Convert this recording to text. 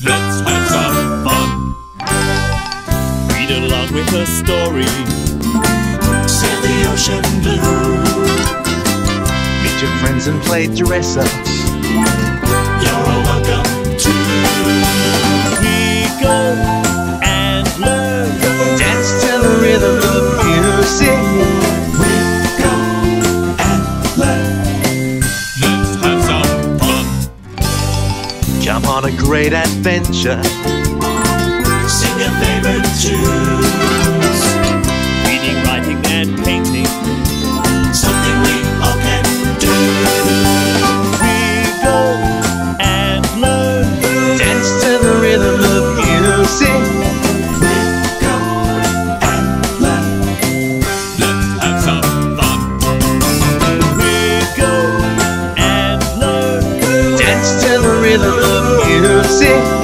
Let's have some fun. Read along with a story. Sail the ocean blue. Meet your friends and play dress-ups. You're all welcome to. We go and learn. Dance to the rhythm of music. We go and learn. Let's have some fun. Come on a great adventure. Sing your favorite tunes. Reading, writing and painting. Something we all can do. We go and learn. Dance to the rhythm of music. We go and learn. Let's have some fun. We go and learn. Dance to the rhythm of music.